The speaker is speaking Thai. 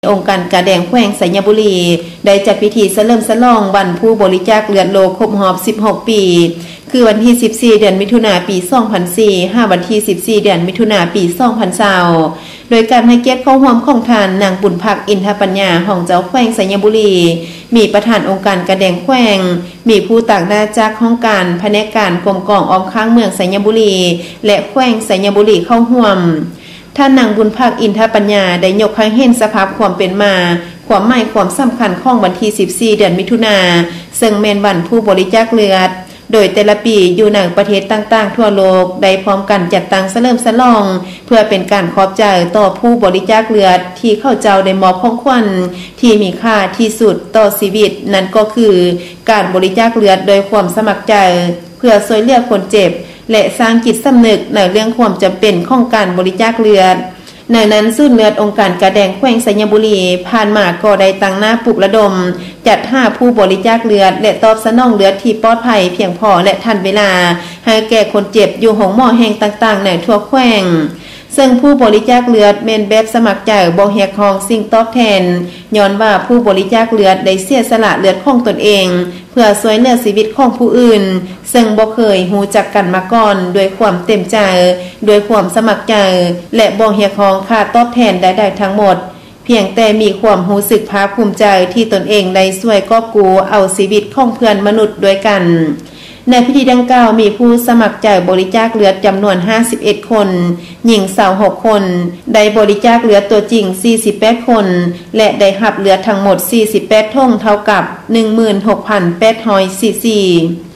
องค์การกระแดงแขวงสัญญบุรีได้จัดพิธีเฉลิมฉลองวันผู้บริจาคเลือดโลกครบรอบ16 ปีคือวันที่14เดือนมิถุนายนปี2004 5วันที่14เดือนมิถุนายนปี2020โดยการให้เกียรติเข้าร่วมของท่านนางบุญพักอินทปัญญาของเจ้าแขวงสัญญบุรีมีประธานองค์การกระแดงแขวงมีผู้ต่างหน้าจากห้องการแผนกการกรมกองออมค้างเมืองสัญญบุรีและแขวงสัญญบุรีเข้าร่วมท่านนางบุญภาคอินทปัญญาได้ยกให้เห็นสภาพความเป็นมาความหมายความสำคัญของวันที่14เดือนมิถุนายนซึ่งแม่นวันผู้บริจาคเลือดโดยแต่ละปีอยู่ในประเทศต่างๆทั่วโลกได้พร้อมกันจัดตั้งเฉลิมฉลองเพื่อเป็นการขอบใจต่อผู้บริจาคเลือดที่เข้าเจ้าได้มอบของขวัญที่มีค่าที่สุดต่อชีวิตนั่นก็คือการบริจาคเลือดโดยความสมัครใจเพื่อช่วยเหลือคนเจ็บและสร้างจิตสำนึกในเรื่องความจำเป็นของการบริจาคเลือดในนั้นศูนย์เลือดองค์การกระแดงแขวงสัญญบุรีผ่านมาก็ได้ตั้งหน้าปลุกระดมจัดหาผู้บริจาคเลือดและตอบสนองเลือดที่ปลอดภัยเพียงพอและทันเวลาให้แก่คนเจ็บอยู่ห้องหมอแห่งต่างๆในทั่วแขวงซึ่งผู้บริจาคเลือดเป็นแบบสมัครใจบ่แหกของสิ่งตอบแทนย้อนว่าผู้บริจาคเลือดได้เสียสละเลือดของตนเองเพื่อช่วยเหลือชีวิตของผู้อื่นซึ่งบ่เคยรู้จักกันมาก่อนด้วยความเต็มใจด้วยความสมัครใจและบ่แหกของค่าตอบแทนใดๆทั้งหมดเพียงแต่มีความรู้สึกภาคภูมิใจที่ตนเองได้ช่วยกอบกู้เอาชีวิตของเพื่อนมนุษย์ด้วยกันในพิธีดังกล่าวมีผู้สมัครใจบริจาคเลือดจำนวน51คนหญิง26คนได้บริจาคเลือดตัวจริง48คนและได้รับเลือดทั้งหมด48ถุงเท่ากับ 16,800 cc